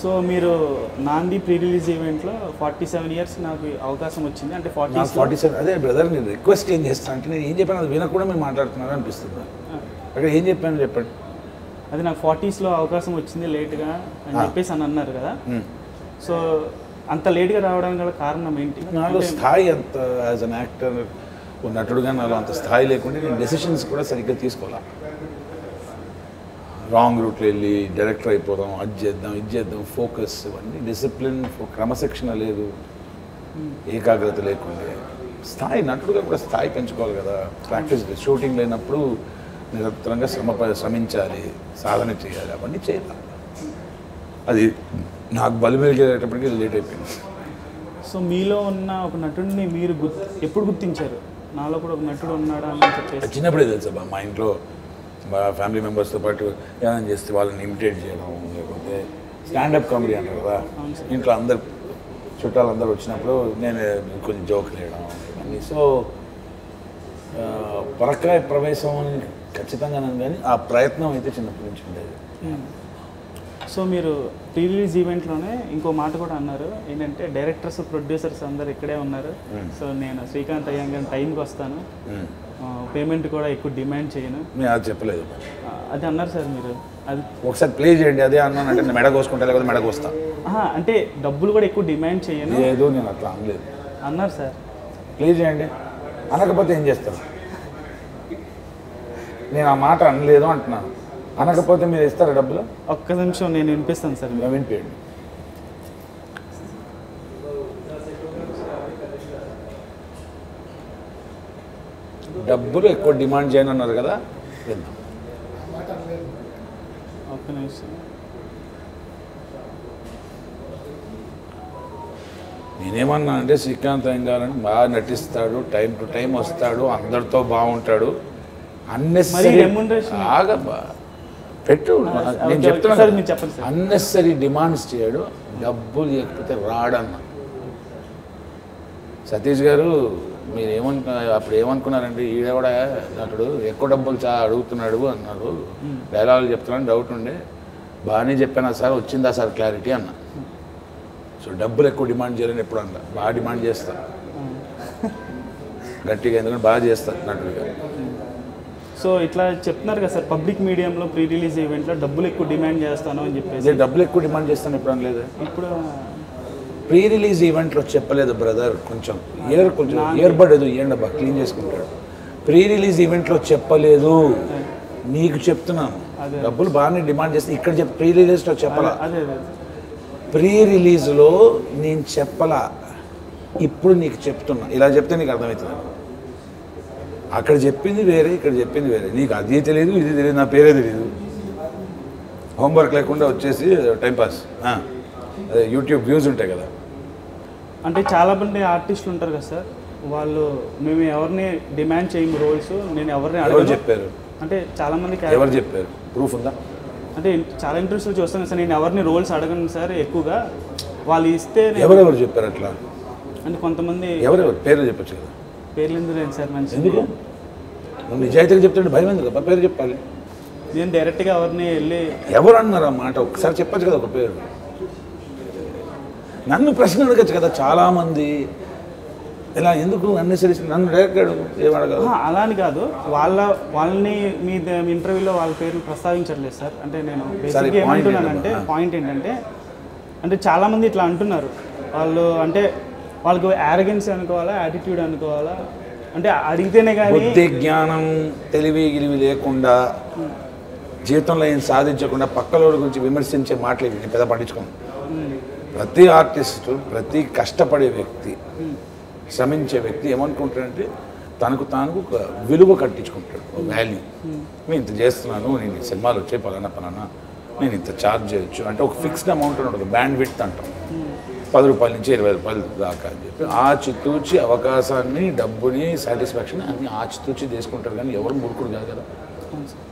so మీరు నాంది pre release ఈవెంట్లో 47 ఇయర్స్ నాకు అవకాశం వచ్చింది అంటే 47 అదే బ్రదర్ నేను రిక్వెస్ట్ ఏం చేస్తాను అంటే నేను ఏం చెప్పాను అది వినకుండా మీరు మాట్లాడుతున్నారు అనిపిస్తుంది అక్కడ ఏం చెప్పాను చెప్పండి అది నాకు 40స్లో అవకాశం వచ్చింది లేట్గా అని చెప్పేసి అని అన్నారు కదా సో అంత లేట్గా రావడానికి గల కారణం ఏంటి నాలో స్థాయి అంత యాజ్ అన్ యాక్టర్ నటుడుగా నాలో అంత స్థాయి లేకుండా నేను డెసిషన్స్ కూడా సరిగ్గా తీసుకోవాలి రాంగ్ రూట్లో వెళ్ళి డైరెక్టర్ అయిపోదాం అది చేద్దాం ఇది చేద్దాం ఫోకస్ ఇవన్నీ డిసిప్లిన్ క్రమశిక్షణ లేదు ఏకాగ్రత లేకుండా స్థాయి నటుడుగా కూడా స్థాయి పెంచుకోవాలి కదా ప్రాక్టీస్ షూటింగ్ లేనప్పుడు నిరంతరంగా శ్రమించాలి సాధన చేయాలి అవన్నీ చేయాలి అది నాకు బలిమెలిగేటప్పటికి లేట్ అయిపోయింది సో మీలో ఉన్న ఒక నటుడిని మీరు ఎప్పుడు గుర్తించారు నాలో కూడా ఒక నటుడు ఉన్నాడా అని చెప్పేసి చిన్నప్పుడే తెలుసా మా ఇంట్లో మా ఫ్యామిలీ మెంబర్స్తో పాటు ఏమైనా చేస్తే వాళ్ళని ఇమిటేట్ చేయడం లేకపోతే స్టాండప్ కామెడీ అంటారు కదా ఇంట్లో అందరు చుట్టాలందరూ వచ్చినప్పుడు నేను కొంచెం జోక్ వేయడం ఇవన్నీ సో పరకాయ ప్రవేశం అని ఖచ్చితంగా నన్ను కానీ ఆ ప్రయత్నం అయితే చిన్నప్పటి నుంచి ఉండేది సో మీరు ప్రీ రిలీజ్ ఈవెంట్లోనే ఇంకో మాట కూడా అన్నారు ఏంటంటే డైరెక్టర్స్ ప్రొడ్యూసర్స్ అందరు ఇక్కడే ఉన్నారు సో నేను శ్రీకాంత్ అయ్యంగారి టైంకి వస్తాను పేమెంట్ కూడా ఎక్కువ డిమాండ్ చేయను నేను అది చెప్పలేదు అది అన్నారు సార్ మీరు అది ఒకసారి ప్లే చేయండి అదే అన్నానంటే నేను మెడ కోసుకుంటా లేకపోతే మెడ కోస్తా అంటే డబ్బులు కూడా ఎక్కువ డిమాండ్ చేయను ఏదో నేను అట్లా అనలేదు అన్నారు సార్ ప్లే చేయండి అనకపోతే ఏం చేస్తాను నేను ఆ మాట అనలేదు అంటున్నాను అనకపోతే మీరు ఇస్తారా డబ్బులు ఒక్క నిమిషం నేను వినిపిస్తాను సార్ వినిపించండి డబ్బులు ఎక్కువ డిమాండ్ చేయను అన్నారు కదా విందాం ఒక్క నిమిషం నేనేమన్నా అంటే శ్రీకాంత్ అయ్యంగారని బాగా నటిస్తాడు టైం టు టైం వస్తాడు అందరితో బాగుంటాడు ఆగబ్బా పెట్టు నేను చెప్తున్నా అన్నెసరీ డిమాండ్స్ చేయడు డబ్బులు లేకపోతే రాడన్న సతీష్ గారు మీరు అప్పుడు ఏమనుకున్నారంటే ఈడ కూడా నటుడు ఎక్కువ డబ్బులు అడుగుతున్నాడు అన్నారు డైలాగులు చెప్తున్నాను డౌట్ ఉండే బాగానే చెప్పాను సార్ వచ్చిందా సార్ క్లారిటీ అన్న సో డబ్బులు ఎక్కువ డిమాండ్ చేయాలని ఎప్పుడు అన్న బాగా డిమాండ్ చేస్తా గట్టిగా ఎందుకంటే బాగా చేస్తా నటుడిగా సో ఇట్లా చెప్తున్నారు కదా సార్ పబ్లిక్ మీడియంలో ప్రీ రిలీజ్ ఈవెంట్లో డబ్బులు ఎక్కువ డిమాండ్ చేస్తాను అని చెప్పేసి డబ్బులు ఎక్కువ డిమాండ్ చేస్తాను ఎప్పుడు అనలేదు ఇప్పుడు ప్రీ రిలీజ్ ఈవెంట్లో చెప్పలేదు బ్రదర్ కొంచెం ఇయర్ బడ్ ఏదో ఇవ్వండి అబ్బా క్లీన్ చేసుకుంటాడు ప్రీ రిలీజ్ ఈవెంట్లో చెప్పలేదు నీకు చెప్తున్నాను డబ్బులు బాగానే డిమాండ్ చేస్తే ఇక్కడ ప్రీ రిలీజ్లో చెప్పలా ప్రీ రిలీజ్లో నేను చెప్పలా ఇప్పుడు నీకు చెప్తున్నా ఇలా చెప్తే నీకు అర్థమవుతుంది అక్కడ చెప్పింది వేరే ఇక్కడ చెప్పింది వేరే నీకు అది తెలియదు ఇది తెలియదు నా పేరే తెలియదు హోంవర్క్ లేకుండా వచ్చేసి టైంపాస్ అదే యూట్యూబ్ వ్యూస్ ఉంటాయి కదా అంటే చాలామంది ఆర్టిస్టులు ఉంటారు కదా సార్ వాళ్ళు మేము ఎవరిని డిమాండ్ చేయము రోల్స్ నేను ఎవరు చెప్పారు అంటే చాలామంది ఎవరు చెప్పారు ప్రూఫ్ ఉందా అంటే చాలా ఇంట్రెస్ట్లో చూస్తాను సార్ నేను ఎవరిని రోల్స్ అడగను సార్ ఎక్కువగా వాళ్ళు ఇస్తే ఎవరెవరు చెప్పారు అట్లా అంటే కొంతమంది ఎవరెవరు పేర్లు చెప్పచ్చు కదా పేర్లు ఎందుకు లేదు సార్ మంచి ఎందుకు నిజాయితీగా చెప్తాడు భయం ఎందుకు పేరు చెప్పాలి నేను డైరెక్ట్గా ఎవరిని వెళ్ళి ఎవరు అన్నారు ఆ మాట ఒకసారి చెప్పచ్చు కదా ఒక పేరు నన్ను ప్రశ్న అడగచ్చు కదా చాలామంది ఇలా ఎందుకు అన్నెసరీ నన్ను డైరెక్ట్ అడుగు ఏమడగదు అలా అని కాదు వాళ్ళని మీ ఇంటర్వ్యూలో వాళ్ళ పేర్లు ప్రస్తావించట్లేదు సార్ అంటే నేను బేసిక్గా ఏమంటున్నానంటే పాయింట్ ఏంటంటే అంటే చాలామంది ఇట్లా అంటున్నారు వాళ్ళు అంటే వాళ్ళకు యారగెన్స్ అనుకోవాలా యాటిట్యూడ్ అనుకోవాలా అంటే అడిగితేనే కానీ బుద్ధి జ్ఞానం తెలివి గిలివి లేకుండా జీవితంలో ఏం సాధించకుండా పక్కల గురించి విమర్శించే మాటలు పెద్ద పట్టించుకోండి ప్రతి ఆర్టిస్టు ప్రతి కష్టపడే వ్యక్తి శ్రమించే వ్యక్తి ఏమనుకుంటాడంటే తనకు తాను ఒక విలువ కట్టించుకుంటాడు ఒక వాల్యూ నేను ఇంత చేస్తున్నాను నేను సినిమాలు వచ్చే పలానా నేను ఇంత ఛార్జ్ చేయొచ్చు అంటే ఒక ఫిక్స్డ్ అమౌంట్ ఉండదు బ్యాండ్ విడ్త్ అంటాం 10 రూపాయల నుంచి 20 రూపాయలు దాకా అని చెప్పి ఆచితూచి అవకాశాన్ని డబ్బుని సాటిస్ఫాక్షన్ అన్ని ఆచితూచి తీసుకుంటారు కానీ ఎవరు మురుకుడు కాదు కదా